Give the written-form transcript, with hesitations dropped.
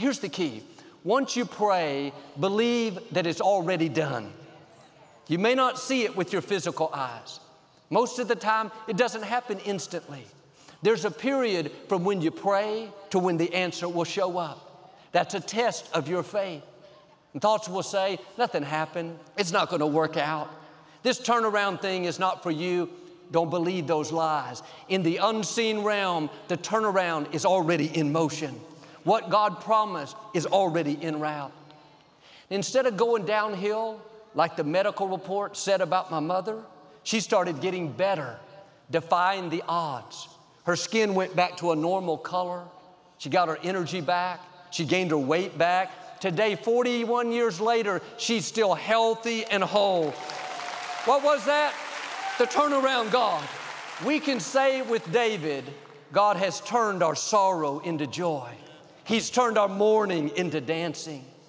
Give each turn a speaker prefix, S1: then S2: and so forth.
S1: Here's the key. Once you pray, believe that it's already done. You may not see it with your physical eyes. Most of the time, it doesn't happen instantly. There's a period from when you pray to when the answer will show up. That's a test of your faith. And thoughts will say, nothing happened. It's not going to work out. This turnaround thing is not for you. Don't believe those lies. In the unseen realm, the turnaround is already in motion. What God promised is already en route. Instead of going downhill, like the medical report said about my mother, she started getting better, defying the odds. Her skin went back to a normal color. She got her energy back. She gained her weight back. Today, 41 years later, she's still healthy and whole. What was that? The turnaround God. We can say with David, God has turned our sorrow into joy. He's turned our mourning into dancing.